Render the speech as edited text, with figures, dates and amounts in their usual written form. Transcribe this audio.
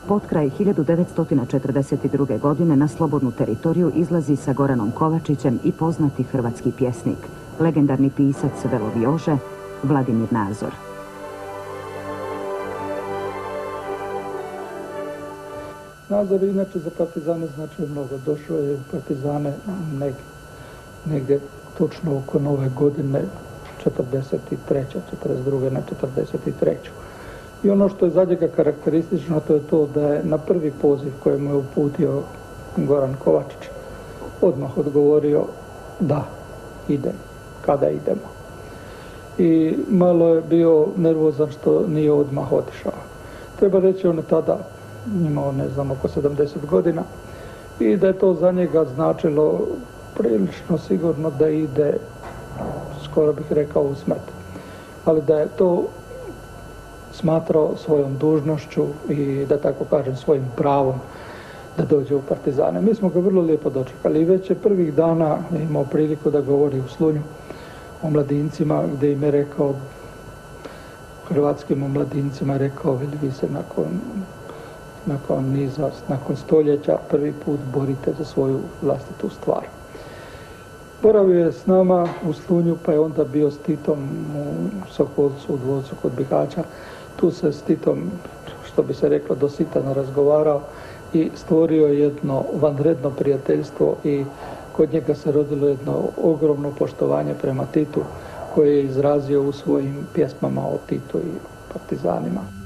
Potkraj 1942. godine na slobodnu teritoriju izlazi sa Goranom Kovačićem i poznati hrvatski pjesnik, legendarni pisac Veloviože, Vladimir Nazor. Nazor inače za partizane značio mnogo. Došao je u partizane negdje točno oko nove godine, 43. 42. na 43. I ono što je za njega karakteristično, to je to da je na prvi poziv koji mu je uputio Goran Kovačić odmah odgovorio da, idem, kada idemo. I malo je bio nervozan što nije odmah otišao. Treba reći, on je tada imao, ne znam, oko 70 godina i da je to za njega značilo prilično sigurno da ide, skoro bih rekao, u smrt. Ali da je to smatrao svojom dužnošću i, da tako kažem, svojim pravom da dođe u partizane. Mi smo ga vrlo lijepo dočekali i već je prvih dana imao priliku da govori u Slunju o mladincima, gdje im je rekao, hrvatskim omladincima rekao, vi se nakon niza, nakon stoljeća prvi put borite za svoju vlastitu stvar. Boravio je s nama u Slunju, pa je onda bio s Titom u Sokolcu, u dvorcu kod Bihaća. Tu se s Titom, što bi se reklo, do sitana razgovarao i stvorio jedno vanredno prijateljstvo i kod njega se rodilo jedno ogromno poštovanje prema Titu koje je izrazio u svojim pjesmama o Titu i partizanima.